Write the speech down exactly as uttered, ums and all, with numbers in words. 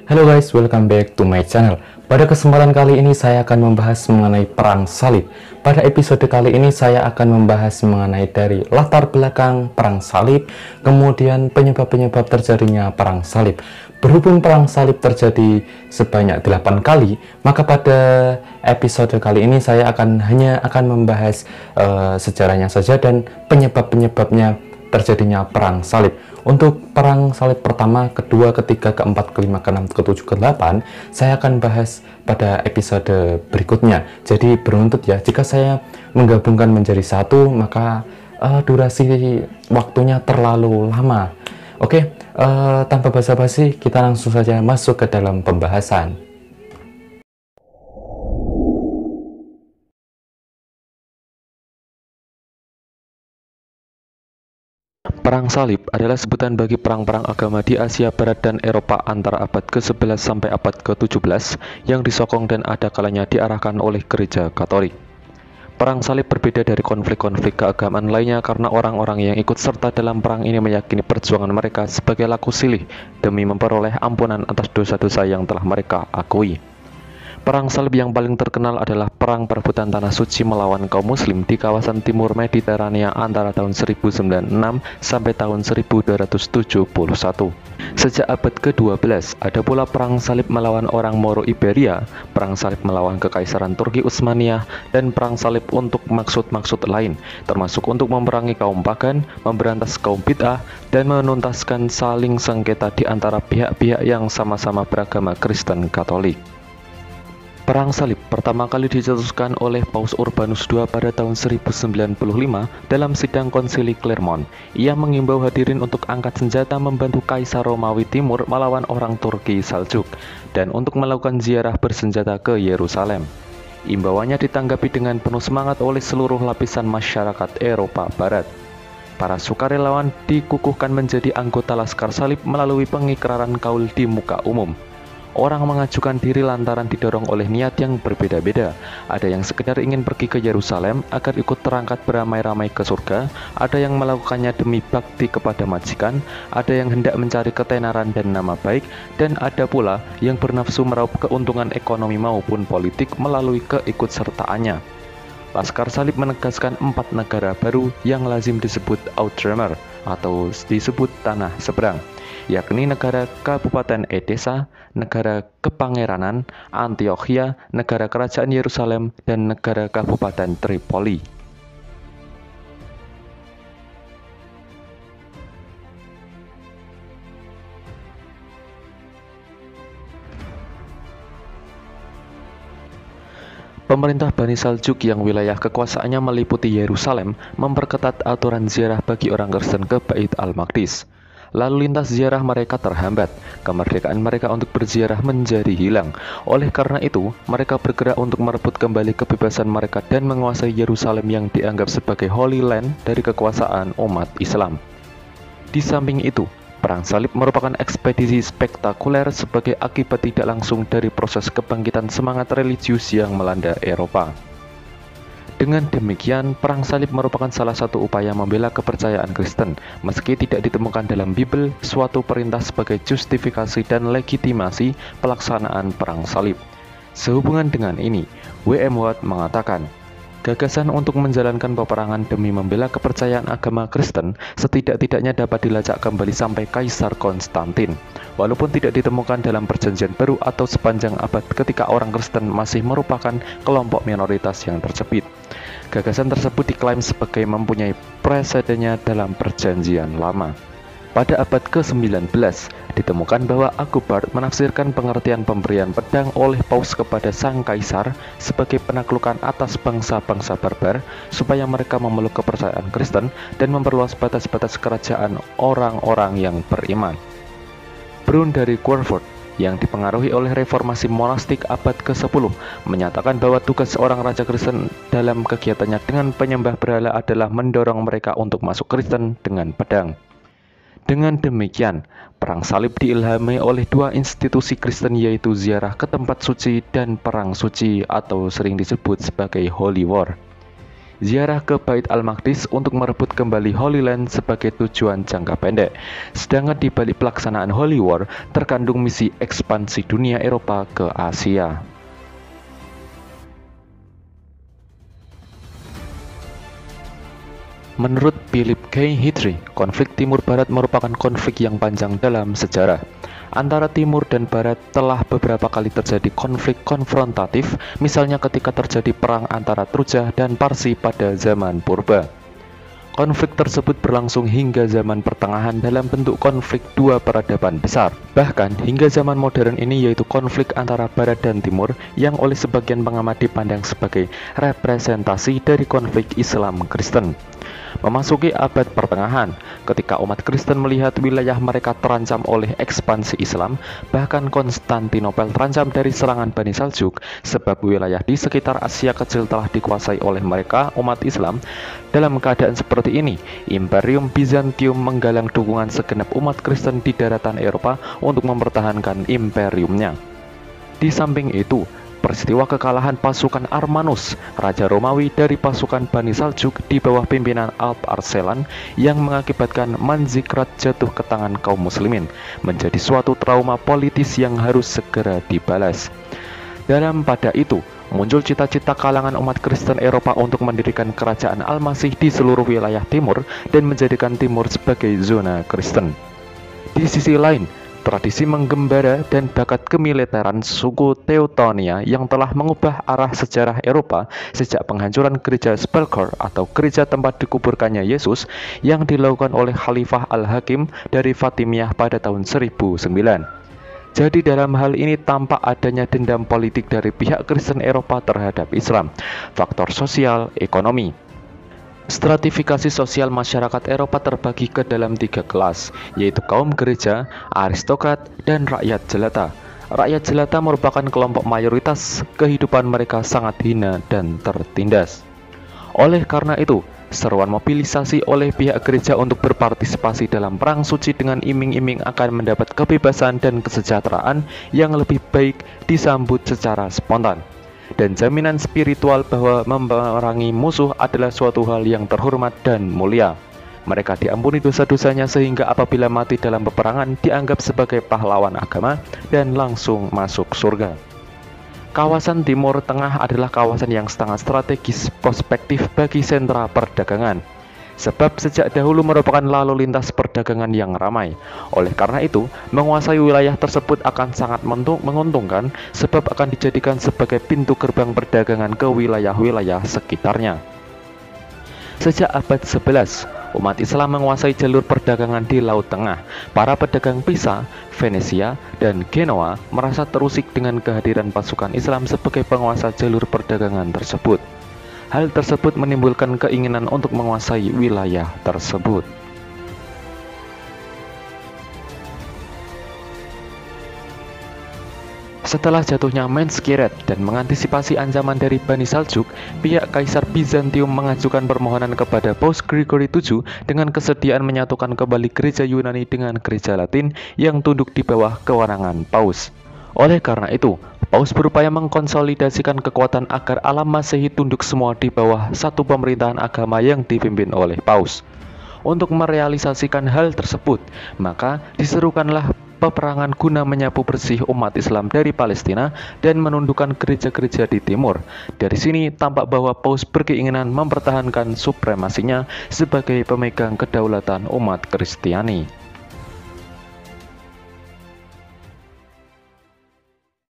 Halo guys, welcome back to my channel. Pada kesempatan kali ini saya akan membahas mengenai perang salib. Pada episode kali ini saya akan membahas mengenai dari latar belakang perang salib, kemudian penyebab-penyebab terjadinya perang salib. Berhubung perang salib terjadi sebanyak delapan kali, maka pada episode kali ini saya akan hanya akan membahas uh, sejarahnya saja dan penyebab-penyebabnya terjadinya perang salib. Untuk perang salib pertama, kedua, ketiga, keempat, kelima, keenam, ketujuh, kedelapan saya akan bahas pada episode berikutnya. Jadi beruntut ya, jika saya menggabungkan menjadi satu maka uh, durasi waktunya terlalu lama. Oke, uh, tanpa basa-basi kita langsung saja masuk ke dalam pembahasan. Perang salib adalah sebutan bagi perang-perang agama di Asia Barat dan Eropa antara abad ke sebelas sampai abad ke tujuh belas yang disokong dan ada kalanya diarahkan oleh gereja Katolik. Perang salib berbeda dari konflik-konflik keagamaan lainnya karena orang-orang yang ikut serta dalam perang ini meyakini perjuangan mereka sebagai laku silih demi memperoleh ampunan atas dosa-dosa yang telah mereka akui. Perang salib yang paling terkenal adalah Perang Perebutan Tanah Suci melawan kaum muslim di kawasan timur Mediterania antara tahun seribu sembilan ratus enam sampai tahun seribu dua ratus tujuh puluh satu. Sejak abad ke dua belas, ada pula perang salib melawan orang Moro Iberia, perang salib melawan Kekaisaran Turki Utsmaniyah, dan perang salib untuk maksud-maksud lain, termasuk untuk memerangi kaum pagan, memberantas kaum bid'ah, dan menuntaskan saling sengketa di antara pihak-pihak yang sama-sama beragama Kristen Katolik. Perang salib pertama kali dicetuskan oleh Paus Urbanus kedua pada tahun seribu sembilan puluh lima dalam sidang konsili Clermont. Ia mengimbau hadirin untuk angkat senjata membantu Kaisar Romawi Timur melawan orang Turki Saljuk dan untuk melakukan ziarah bersenjata ke Yerusalem. Imbauannya ditanggapi dengan penuh semangat oleh seluruh lapisan masyarakat Eropa Barat. Para sukarelawan dikukuhkan menjadi anggota Laskar Salib melalui pengikraran kaul di muka umum. Orang mengajukan diri lantaran didorong oleh niat yang berbeda-beda. Ada yang sekedar ingin pergi ke Yerusalem agar ikut terangkat beramai-ramai ke surga, ada yang melakukannya demi bakti kepada majikan, ada yang hendak mencari ketenaran dan nama baik, dan ada pula yang bernafsu meraup keuntungan ekonomi maupun politik melalui keikutsertaannya. Laskar Salib menegaskan empat negara baru yang lazim disebut Outremer atau disebut tanah seberang, yakni negara Kabupaten Edesa, negara Kepangeranan, Antiokhia, negara Kerajaan Yerusalem, dan negara Kabupaten Tripoli. Pemerintah Bani Saljuk yang wilayah kekuasaannya meliputi Yerusalem memperketat aturan ziarah bagi orang Kristen ke Bait Al-Maqdis. Lalu lintas ziarah mereka terhambat, kemerdekaan mereka untuk berziarah menjadi hilang. Oleh karena itu, mereka bergerak untuk merebut kembali kebebasan mereka dan menguasai Yerusalem yang dianggap sebagai Holy Land dari kekuasaan umat Islam. Di samping itu, Perang Salib merupakan ekspedisi spektakuler sebagai akibat tidak langsung dari proses kebangkitan semangat religius yang melanda Eropa. Dengan demikian, Perang Salib merupakan salah satu upaya membela kepercayaan Kristen, meski tidak ditemukan dalam Bible suatu perintah sebagai justifikasi dan legitimasi pelaksanaan Perang Salib. Sehubungan dengan ini, W M Watt mengatakan, gagasan untuk menjalankan peperangan demi membela kepercayaan agama Kristen setidak-tidaknya dapat dilacak kembali sampai Kaisar Konstantin. Walaupun tidak ditemukan dalam perjanjian baru atau sepanjang abad ketika orang Kristen masih merupakan kelompok minoritas yang terjepit. Gagasan tersebut diklaim sebagai mempunyai presidennya dalam perjanjian lama. Pada abad ke sembilan belas, ditemukan bahwa Agobard menafsirkan pengertian pemberian pedang oleh Paus kepada sang kaisar sebagai penaklukan atas bangsa-bangsa barbar supaya mereka memeluk kepercayaan Kristen dan memperluas batas-batas kerajaan orang-orang yang beriman. Brun dari Querfurt yang dipengaruhi oleh reformasi monastik abad ke sepuluh menyatakan bahwa tugas seorang raja Kristen dalam kegiatannya dengan penyembah berhala adalah mendorong mereka untuk masuk Kristen dengan pedang. Dengan demikian, Perang Salib diilhami oleh dua institusi Kristen yaitu ziarah ke tempat suci dan perang suci atau sering disebut sebagai Holy War. ziarah ke Bait Al-Maqdis untuk merebut kembali Holy Land sebagai tujuan jangka pendek. Sedangkan di balik pelaksanaan Holy War terkandung misi ekspansi dunia Eropa ke Asia. Menurut Philip K. Hitri, konflik Timur Barat merupakan konflik yang panjang dalam sejarah. Antara Timur dan Barat telah beberapa kali terjadi konflik konfrontatif, misalnya ketika terjadi perang antara Truja dan Parsi pada zaman purba. Konflik tersebut berlangsung hingga zaman pertengahan dalam bentuk konflik dua peradaban besar. Bahkan hingga zaman modern ini, yaitu konflik antara Barat dan Timur yang oleh sebagian pengamat dipandang sebagai representasi dari konflik Islam Kristen. Memasuki abad pertengahan, ketika umat Kristen melihat wilayah mereka terancam oleh ekspansi Islam, bahkan Konstantinopel terancam dari serangan Bani Saljuk, sebab wilayah di sekitar Asia Kecil telah dikuasai oleh mereka, umat Islam. Dalam keadaan seperti ini, Imperium Bizantium menggalang dukungan segenap umat Kristen di daratan Eropa untuk mempertahankan imperiumnya. Di samping itu, peristiwa kekalahan pasukan Armanus, Raja Romawi dari pasukan Bani Saljuk di bawah pimpinan Alp Arselan yang mengakibatkan Manzikrat jatuh ke tangan kaum muslimin, menjadi suatu trauma politis yang harus segera dibalas. Dalam pada itu, muncul cita-cita kalangan umat Kristen Eropa untuk mendirikan kerajaan Al-Masih di seluruh wilayah Timur dan menjadikan Timur sebagai zona Kristen. Di sisi lain, tradisi menggembara dan bakat kemiliteran suku Teutonia yang telah mengubah arah sejarah Eropa sejak penghancuran gereja Spelker atau gereja tempat dikuburkannya Yesus yang dilakukan oleh Khalifah Al-Hakim dari Fatimiyah pada tahun seribu sembilan. Jadi dalam hal ini tampak adanya dendam politik dari pihak Kristen Eropa terhadap Islam, faktor sosial, ekonomi. Stratifikasi sosial masyarakat Eropa terbagi ke dalam tiga kelas, yaitu kaum gereja, aristokrat, dan rakyat jelata. Rakyat jelata merupakan kelompok mayoritas, kehidupan mereka sangat hina dan tertindas. Oleh karena itu, seruan mobilisasi oleh pihak gereja untuk berpartisipasi dalam perang suci dengan iming-iming akan mendapat kebebasan dan kesejahteraan yang lebih baik disambut secara spontan. Dan jaminan spiritual bahwa memerangi musuh adalah suatu hal yang terhormat dan mulia. Mereka diampuni dosa-dosanya sehingga apabila mati dalam peperangan dianggap sebagai pahlawan agama dan langsung masuk surga. Kawasan Timur Tengah adalah kawasan yang sangat strategis prospektif bagi sentra perdagangan, sebab sejak dahulu merupakan lalu lintas perdagangan yang ramai. Oleh karena itu, menguasai wilayah tersebut akan sangat menguntungkan, sebab akan dijadikan sebagai pintu gerbang perdagangan ke wilayah-wilayah sekitarnya. Sejak abad sebelas, umat Islam menguasai jalur perdagangan di Laut Tengah. Para pedagang Pisa, Venesia, dan Genoa merasa terusik dengan kehadiran pasukan Islam sebagai penguasa jalur perdagangan tersebut. Hal tersebut menimbulkan keinginan untuk menguasai wilayah tersebut. Setelah jatuhnya Manskirat dan mengantisipasi ancaman dari Bani Saljuk, pihak Kaisar Bizantium mengajukan permohonan kepada Paus Gregory ketujuh dengan kesediaan menyatukan kembali gereja Yunani dengan gereja Latin yang tunduk di bawah kewenangan Paus. Oleh karena itu, Paus berupaya mengkonsolidasikan kekuatan agar alam Masehi tunduk semua di bawah satu pemerintahan agama yang dipimpin oleh Paus. Untuk merealisasikan hal tersebut, maka diserukanlah peperangan guna menyapu bersih umat Islam dari Palestina dan menundukkan gereja-gereja di timur. Dari sini tampak bahwa Paus berkeinginan mempertahankan supremasinya sebagai pemegang kedaulatan umat Kristiani.